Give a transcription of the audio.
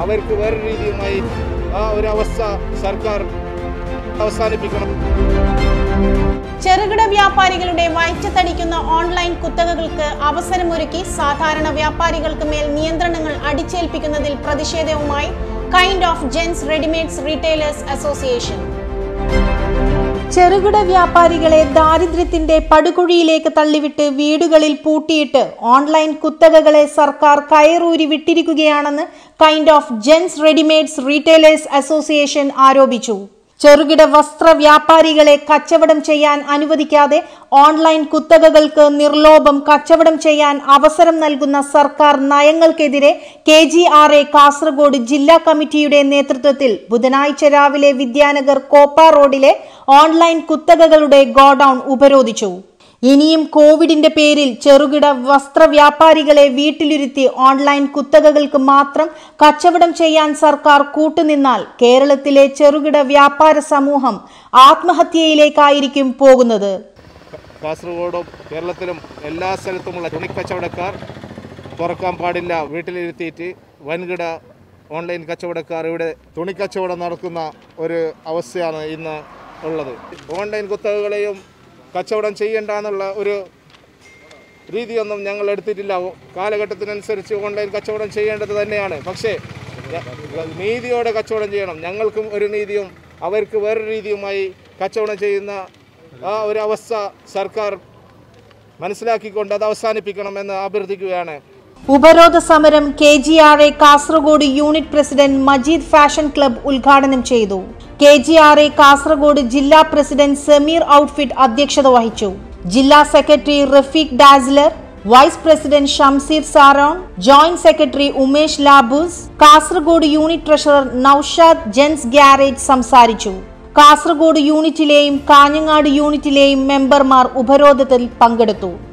അവർക്ക് വേറെ രീതിയുമായി ആ ഒരു അവസ്ഥ സർക്കാർ അവസാനിപ്പിക്കണം. ചെറുകിട വ്യാപാരികളുടെ വയറ്റത്തടിക്കുന്ന ഓൺലൈൻ കുത്തകകൾക്ക് അവസരമൊരുക്കി സാധാരണ വ്യാപാരികൾക്ക് മേൽ നിയന്ത്രണങ്ങൾ അടിച്ചേൽപ്പിക്കുന്നതിൽ പ്രതിഷേധവുമായി kind of gents readymades retailers association. ചെറുകിട വ്യാപാരികളെ ദാരിദ്ര്യത്തിന്റെ പടുകുഴിയിലേക്ക് തള്ളിവിട്ട് വീടുകളിൽ പൂട്ടിയിട്ട് ഓൺലൈൻ കുത്തകകളെ സർക്കാർ കയറൂരി വിട്ടിരിക്കുകയാണെന്ന് kind of gents readymades retailers association ആരോപിച്ചു. ചെറുകിട വസ്ത്ര വ്യാപാരികളെ കച്ചവടം ചെയ്യാൻ അനുവദിക്കാതെ ഓൺലൈൻ കുത്തകകൾക്ക് നിർലോഭം കച്ചവടം ചെയ്യാൻ അവസരം നൽകുന്ന സർക്കാർ നയങ്ങൾക്കെതിരെ KGRA കാസർഗോഡ് ജില്ലാ കമ്മിറ്റിയുടെ നേതൃത്വത്തിൽ ബുധനാഴ്ച രാവിലെ വിദ്യാനഗർ കോപ്പ റോഡിലെ ഓൺലൈൻ കുത്തകകളുടെ ഗോഡൌൺ ഉപരോധിച്ചു. ഇനിയും കോവിഡിന്റെ പേരിൽ ചെറുകിട വസ്ത്ര വ്യാപാരികളെ വീട്ടിലിരുത്തി ഓൺലൈൻ കുത്തകകൾക്ക് മാത്രം കച്ചവടം ചെയ്യാൻ സർക്കാർ കൂട്ടുനിന്നാൽ കേരളത്തിലെ ചെറുകിട വ്യാപാര സമൂഹം ആത്മഹത്യയിലേക്കായിരിക്കും പോകുന്നത്. കാസർഗോഡും കേരളത്തിലും എല്ലാ സ്ഥലത്തുമുള്ള തുണിക്കച്ചവടക്കാർ തുറക്കാൻ പാടില്ല. വീട്ടിലിരുത്തിയിട്ട് വൻകിട ഓൺലൈൻ കച്ചവടക്കാർ ഇവിടെ തുണിക്കച്ചവടം നടക്കുന്ന ഒരു അവസ്ഥയാണ് ഇന്ന് ഉള്ളത്. ഓൺലൈൻ കുത്തകകളെയും കച്ചവടം ചെയ്യേണ്ട എന്നുള്ള ഒരു രീതിയൊന്നും ഞങ്ങൾ എടുത്തിട്ടില്ല. കാലഘട്ടത്തിനനുസരിച്ച് ഓൺലൈൻ കച്ചവടം ചെയ്യേണ്ടത് തന്നെയാണ്. പക്ഷേ നീതിയോടെ കച്ചവടം ചെയ്യണം. ഞങ്ങൾക്കും ഒരു നീതിയും അവർക്ക് വേറൊരു രീതിയുമായി കച്ചവടം ചെയ്യുന്ന ആ ഒരു അവസ്ഥ സർക്കാർ മനസ്സിലാക്കിക്കൊണ്ട് അത് അവസാനിപ്പിക്കണമെന്ന് അഭ്യർത്ഥിക്കുകയാണ്. ഉപരോധ സമരം KGRA Kasaragod unit president Majeed fashion club ഉദ്ഘാടനം ചെയ്തു. KGRA കാസർഗോഡ് ജില്ലാ പ്രസിഡന്റ് സമീർ ഔട്ട്ഫിറ്റ് അധ്യക്ഷത വഹിച്ചു. ജില്ലാ secretary Rafeeq dazzler, vice president Shamseer Saron, joint secretary Umesh Laboos, Kasaragod unit treasurer Naushad gents garage സംസാരിച്ചു. കാസർഗോഡ് യൂണിറ്റിലെയും കാഞ്ഞങ്ങാട് യൂണിറ്റിലെയും മെമ്പർമാർ ഉപരോധത്തിൽ പങ്കെടുത്തു.